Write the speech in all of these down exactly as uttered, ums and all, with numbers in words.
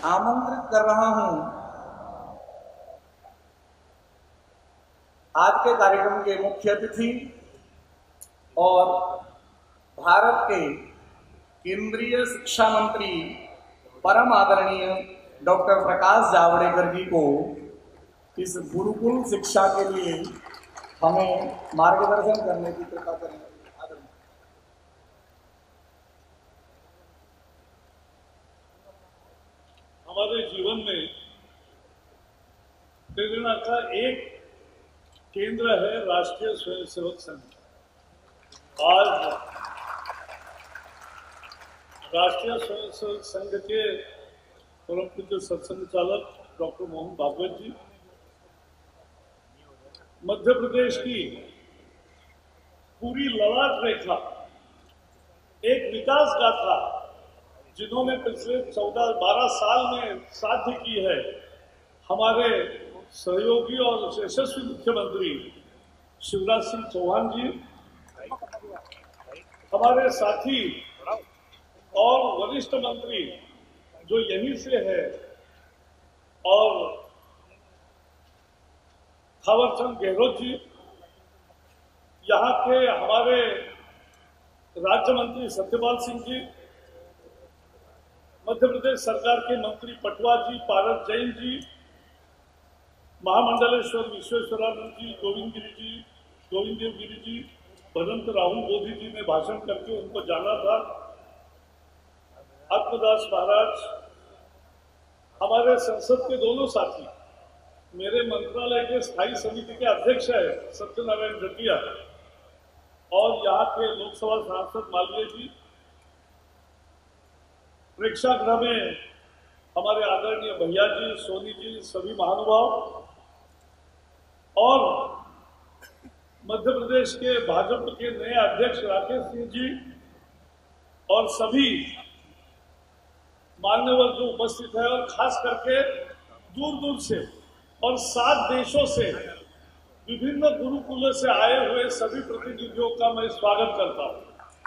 आमंत्रित कर रहा हूं आज के कार्यक्रम के मुख्य अतिथि और भारत के केंद्रीय शिक्षा मंत्री परम आदरणीय डॉक्टर प्रकाश जावड़ेकर जी को इस गुरुकुल शिक्षा के लिए हमें मार्गदर्शन करने की कृपा करें। हमारे जीवन में प्रेरणा का एक केंद्र है राष्ट्रीय स्वयंसेवक संघ। आज राष्ट्रीय स्वयंसेवक संघ के परम पूज्य सत्संग चालक डॉक्टर मोहन भागवत जी मध्य प्रदेश की पूरी ललाट रेखा एक विकास गाथा जिन्होंने पिछले चौदह बारह साल में साध्य की है, हमारे सहयोगी और यशस्वी मुख्यमंत्री शिवराज सिंह चौहान जी, हमारे साथी और वरिष्ठ मंत्री जो यहीं से है, और थावरचंद गहलोत जी, यहाँ के हमारे राज्य मंत्री सत्यपाल सिंह जी, मध्य प्रदेश सरकार के मंत्री पटवा जी, पारस जैन जी, महामंडलेश्वर विश्वेश्वरानंद जी, गोविंद गिरी जी, गोविंद देव गिरी जी, भदंत राहुल बोधी जी ने भाषण करके उनको जाना था। आत्मदास महाराज, हमारे संसद के दोनों साथी, मेरे मंत्रालय के स्थायी समिति के अध्यक्ष है सत्यनारायण जटिया, और यहाँ के लोकसभा सांसद मालवीय जी, प्रेक्षागृह में हमारे आदरणीय भैया जी, सोनी जी, सभी महानुभाव, और मध्य प्रदेश के भाजपा के नए अध्यक्ष राकेश सिंह जी, और सभी मान्यवर जो उपस्थित है, और खास करके दूर दूर से और सात देशों से विभिन्न गुरुकुलों से आए हुए सभी प्रतिनिधियों का मैं स्वागत करता हूं।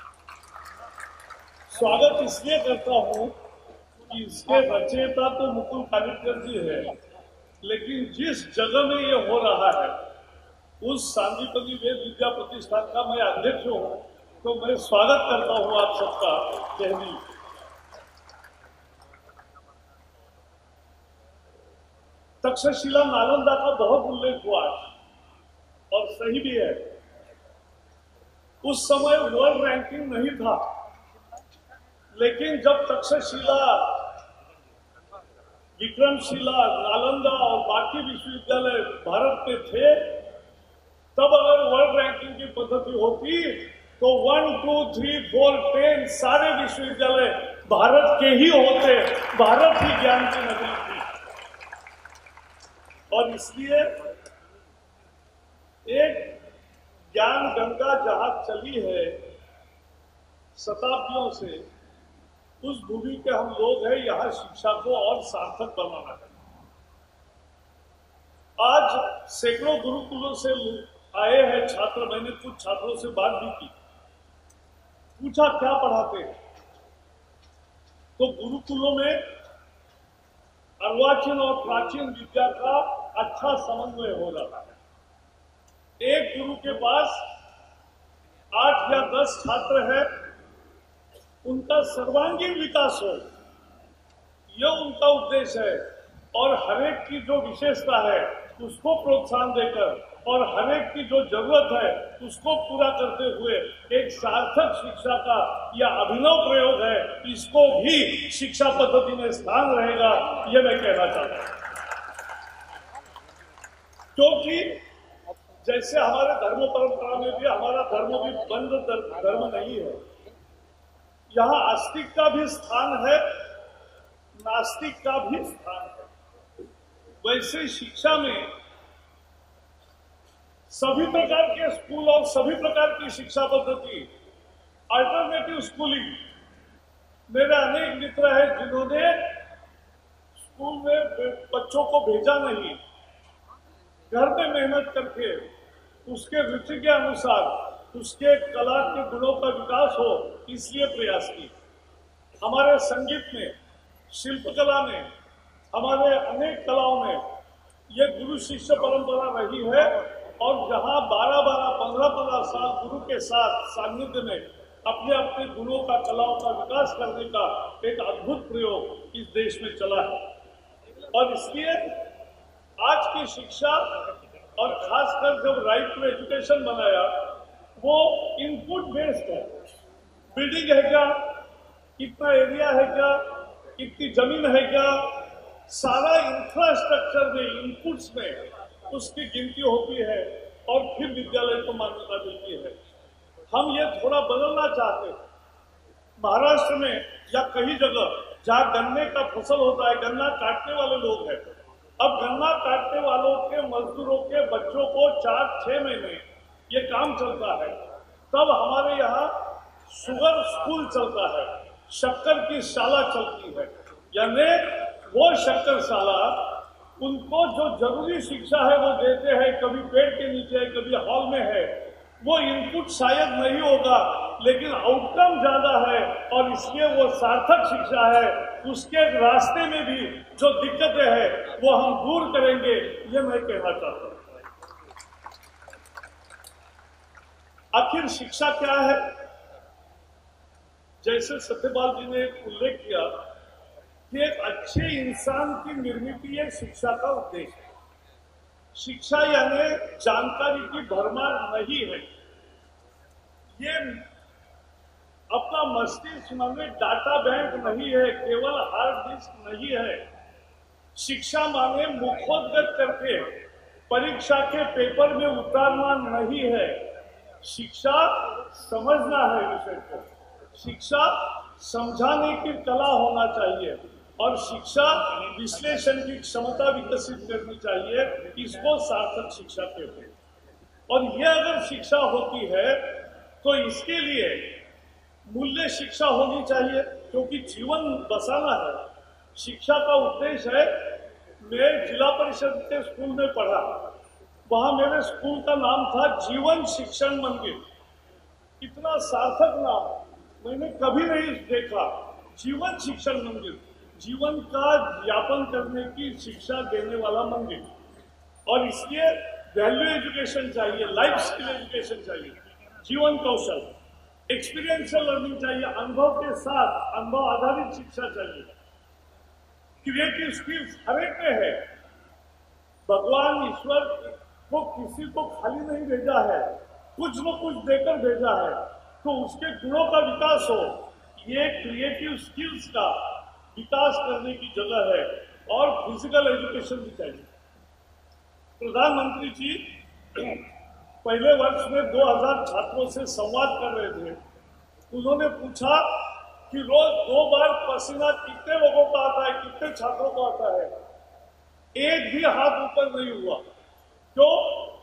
स्वागत इसलिए करता हूं कि इसके रचयिता तो मुकुल कानिटकर जी है, लेकिन जिस जगह में ये हो रहा है उस सांदीपनी वेद विद्या प्रतिष्ठान का मैं अध्यक्ष हूं, तो मैं स्वागत करता हूं आप सबका तहरीर। तक्षशिला नालंदा का बहुत उल्लेख हुआ और सही भी है। उस समय वर्ल्ड रैंकिंग नहीं था, लेकिन जब तक्षशिला, विक्रमशिला, नालंदा और बाकी विश्वविद्यालय भारत में थे, तब अगर वर्ल्ड रैंकिंग की पद्धति होती तो one two three four ten सारे विश्वविद्यालय भारत के ही होते। भारत ही ज्ञान की नगरी थी, और इसलिए एक ज्ञान गंगा जहां चली है शताब्दियों से, उस भूमि के हम लोग हैं। यहाँ शिक्षा को और सार्थक बनाना है। आज सैकड़ों गुरुकुलों से आए हैं छात्र। मैंने कुछ छात्रों से बात भी की, पूछा क्या पढ़ाते हैं, तो गुरुकुलों में अर्वाचीन और प्राचीन विद्या का अच्छा समन्वय हो रहा है। एक गुरु के पास आठ या दस छात्र हैं, उनका सर्वांगीण विकास हो, यह उनका उद्देश्य है, और हरेक की जो विशेषता है उसको प्रोत्साहन देकर और हरेक की जो जरूरत है उसको पूरा करते हुए एक सार्थक शिक्षा का यह अभिनव प्रयोग है। इसको भी शिक्षा पद्धति में स्थान रहेगा, यह मैं कहना चाहता हूं। क्योंकि जैसे हमारे धर्म परंपरा में भी, हमारा धर्म भी बंद धर्म नहीं है। यहाँ आस्तिक का भी स्थान है, नास्तिक का भी स्थान है। वैसे शिक्षा में सभी प्रकार के स्कूल और सभी प्रकार की शिक्षा पद्धति, अल्टरनेटिव स्कूलिंग, मेरे अनेक मित्र हैं जिन्होंने स्कूल में बच्चों को भेजा नहीं, घर में मेहनत करके उसके रुचि के अनुसार उसके कला के गुणों का विकास हो, इसलिए प्रयास की। हमारे संगीत में, शिल्पकला में, हमारे अनेक कलाओं में ये गुरु शिष्य परंपरा रही है और जहां बारह बारह पंद्रह पंद्रह साल गुरु के साथ सानिध्य में अपने अपने गुरुओं का कलाओं का विकास करने का एक अद्भुत प्रयोग इस देश में चला है। और इसलिए आज की शिक्षा और खासकर जब राइट टू एजुकेशन बनाया वो इनपुट बेस्ड है। बिल्डिंग है क्या, कितना एरिया है क्या, कितनी जमीन है क्या, सारा इंफ्रास्ट्रक्चर में इनपुट्स में उसकी गिनती होती है और फिर विद्यालय को मान्यता मिलती है। हम ये थोड़ा बदलना चाहते हैं। महाराष्ट्र में या कई जगह जहाँ गन्ने का फसल होता है, गन्ना काटने वाले लोग हैं, अब गन्ना काटने वालों के मजदूरों के बच्चों को चार छह महीने ये काम चलता है। तब हमारे यहाँ शुगर स्कूल चलता है, शक्कर की शाला चलती है, यानी वो शक्करशाला उनको जो जरूरी शिक्षा है वो देते हैं, कभी पेड़ के नीचे है, कभी हॉल में है। वो इनपुट शायद नहीं होगा लेकिन आउटकम ज्यादा है और इसलिए वो सार्थक शिक्षा है। उसके रास्ते में भी जो दिक्कतें हैं वो हम दूर करेंगे, ये मैं कहना चाहता हूं। आखिर शिक्षा क्या है? जैसे सत्यपाल जी ने उल्लेख किया कि एक अच्छे इंसान की निर्मित ये शिक्षा का उद्देश्य है। शिक्षा यानी जानकारी की भरमार नहीं है, ये अपना मस्तिष्क में डाटा बैंक नहीं है, केवल हार्ड डिस्क नहीं है। शिक्षा माने मुखोद्गत करके परीक्षा के पेपर में उतारना नहीं है। शिक्षा समझना है विषय को, शिक्षा समझाने की कला होना चाहिए और शिक्षा विश्लेषण की क्षमता विकसित करनी चाहिए। इसको सार्थक शिक्षा कहते हैं। और ये अगर शिक्षा होती है तो इसके लिए मूल्य शिक्षा होनी चाहिए, क्योंकि जीवन बसाना है। शिक्षा का उद्देश्य है। मैं जिला परिषद के स्कूल में पढ़ा, वहां मेरे स्कूल का नाम था जीवन शिक्षण मंदिर। इतना सार्थक नाम मैंने कभी नहीं देखा। जीवन शिक्षण मंदिर, जीवन का यापन करने की शिक्षा देने वाला मंदिर। और इसलिए वैल्यू एजुकेशन चाहिए, लाइफ स्किल एजुकेशन चाहिए, जीवन कौशल, एक्सपीरियंशियल लर्निंग चाहिए, अनुभव के साथ अनुभव आधारित शिक्षा चाहिए। क्रिएटिव स्किल्स हर एक में है। भगवान ईश्वर को किसी को खाली नहीं भेजा है, कुछ न कुछ देकर भेजा है, तो उसके गुणों का विकास हो। ये क्रिएटिव स्किल्स का विकास करने की जगह है और फिजिकल एजुकेशन भी चाहिए। प्रधानमंत्री जी पहले वर्ष में दो हज़ार छात्रों से संवाद कर रहे थे। उन्होंने पूछा कि रोज दो बार पसीना कितने लोगों का आता है, कितने छात्रों को आता है? एक भी हाथ ऊपर नहीं हुआ। क्यों?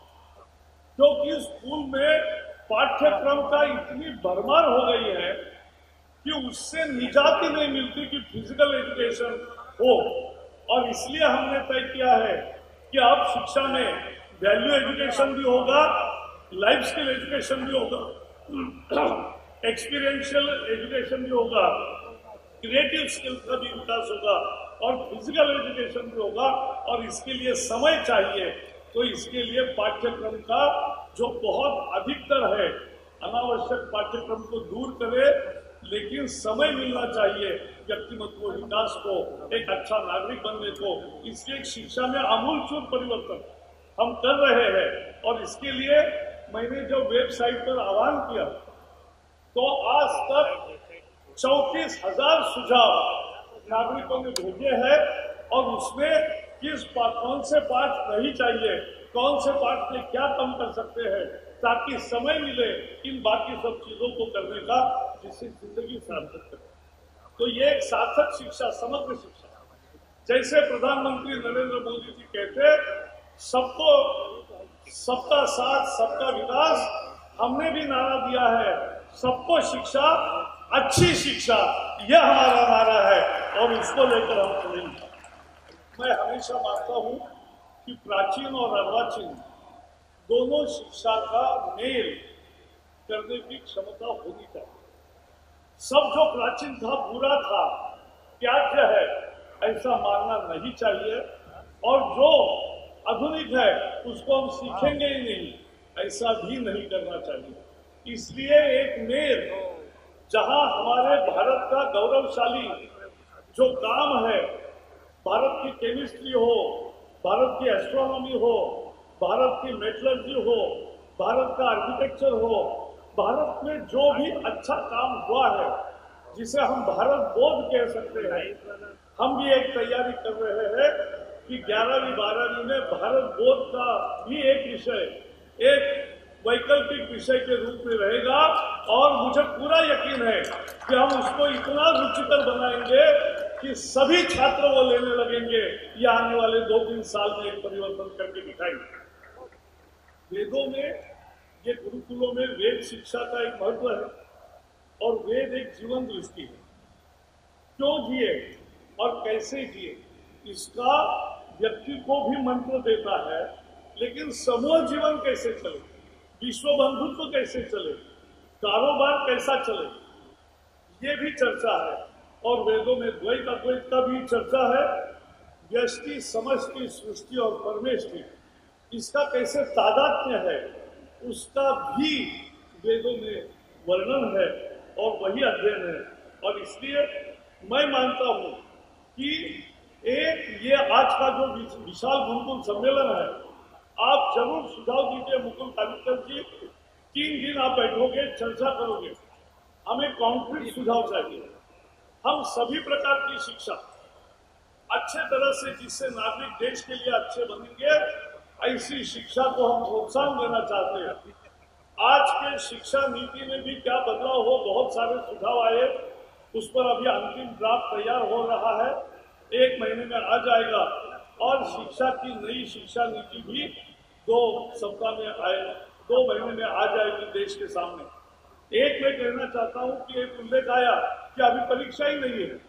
क्योंकि स्कूल में पाठ्यक्रम का इतनी भरमार हो गई है कि उससे निजात ही नहीं मिलती कि फिजिकल एजुकेशन हो। और इसलिए हमने तय किया है कि अब शिक्षा में वैल्यू एजुकेशन भी होगा, लाइफ स्किल एजुकेशन भी होगा, एक्सपीरियंशियल एजुकेशन भी होगा, क्रिएटिव स्किल्स का भी विकास होगा और फिजिकल एजुकेशन भी होगा। और इसके लिए समय चाहिए। तो इसके लिए पाठ्यक्रम का जो बहुत अधिकतर है, अनावश्यक पाठ्यक्रम को दूर करे, लेकिन समय मिलना चाहिए व्यक्तिमत्व विकास को, एक अच्छा नागरिक बनने को। इसलिए शिक्षा में आमूलचूल परिवर्तन हम कर रहे हैं। और इसके लिए मैंने जब वेबसाइट पर आह्वान किया तो आज तक चौंतीस हजार सुझाव नागरिकों ने भेजे हैं और उसमें किस पाठ, कौन से पाठ नहीं चाहिए, कौन से पाठ में क्या कम कर सकते हैं, ताकि समय मिले इन बाकी सब चीजों को करने का, जिससे जिंदगी सार्थक करे। तो ये एक सार्थक शिक्षा, समग्र शिक्षा। जैसे प्रधानमंत्री नरेंद्र मोदी जी कहते, सबको सबका साथ सबका विकास, हमने भी नारा दिया है सबको शिक्षा, अच्छी शिक्षा, यह हमारा नारा है और इसको लेकर हम चलेंगे। मैं हमेशा मानता हूं कि प्राचीन और अर्वाचीन दोनों शिक्षा का मेल करने की क्षमता होनी चाहिए। सब जो प्राचीन था बुरा था, त्याज्य है, ऐसा मानना नहीं चाहिए, और जो आधुनिक है उसको हम सीखेंगे ही नहीं, ऐसा भी नहीं करना चाहिए। इसलिए एक मेल जहां हमारे भारत का गौरवशाली जो काम है, भारत की केमिस्ट्री हो, भारत की एस्ट्रोनॉमी हो, भारत की मेटलर्जी हो, भारत का आर्किटेक्चर हो, भारत में जो भी अच्छा काम हुआ है जिसे हम भारत बोध कह सकते हैं, हम भी एक तैयारी कर रहे हैं कि ग्यारहवीं बारहवीं में भारत बोध का भी एक विषय, एक वैकल्पिक विषय के रूप में रहेगा, और मुझे पूरा यकीन है कि हम उसको इतना रुचिकर बनाएंगे कि सभी छात्र वो लेने लगेंगे, या आने वाले दो तीन साल में एक परिवर्तन करके दिखाएंगे। वेदों में, ये गुरुकुलों में वेद शिक्षा का एक महत्व है, और वेद एक जीवन दृष्टि है। क्यों जिए और कैसे जिए, इसका व्यक्ति को भी मंत्र देता है, लेकिन समूह जीवन कैसे चले, विश्व बंधुत्व कैसे चले, कारोबार कैसा चले, ये भी चर्चा है। और वेदों में द्वैत अद्वैत का भी चर्चा है, व्यष्टि समष्टि सृष्टि और परमेष्टि, इसका कैसे तादात्म्य है उसका भी वेदों में वर्णन है, और वही अध्ययन है। और इसलिए मैं मानता हूं कि एक ये आज का जो विशाल गुरुकुल सम्मेलन है, आप जरूर सुझाव दीजिए मुकुल कालिकर जी, तीन दिन आप बैठोगे, चर्चा करोगे, हमें कॉन्क्रीट सुझाव चाहिए। हम सभी प्रकार की शिक्षा अच्छे तरह से, जिससे नागरिक देश के लिए अच्छे बनेंगे, ऐसी शिक्षा को हम प्रोत्साहन देना चाहते हैं। आज के शिक्षा नीति में भी क्या बदलाव हो, बहुत सारे सुझाव आए, उस पर अभी अंतिम ड्राफ्ट तैयार हो रहा है, एक महीने में आ जाएगा, और शिक्षा की नई शिक्षा नीति भी दो सप्ताह में आए, दो महीने में आ जाएगी देश के सामने। एक मैं कहना चाहता हूं कि एक उल्लेख आया कि अभी परीक्षा ही नहीं है,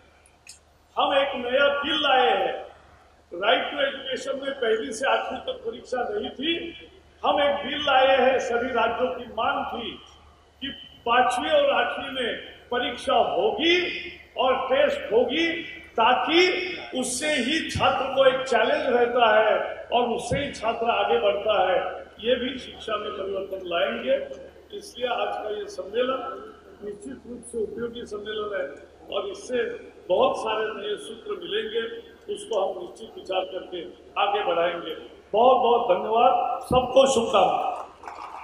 हम एक नया बिल लाए हैं। राइट टू एजुकेशन में पहली से आठवीं तक परीक्षा नहीं थी, हम एक बिल लाए हैं, सभी राज्यों की मांग थी कि पांचवी और आठवीं में परीक्षा होगी और टेस्ट होगी, ताकि उससे ही छात्र को एक चैलेंज रहता है और उससे ही छात्र आगे बढ़ता है। ये भी शिक्षा में परिवर्तन लाएंगे। इसलिए आज का ये सम्मेलन निश्चित रूप से उपयोगी सम्मेलन है, और इससे बहुत सारे नए सूत्र मिलेंगे, उसको हम निश्चित विचार करके आगे बढ़ाएंगे। बहुत बहुत धन्यवाद, सबको शुभकामनाएं।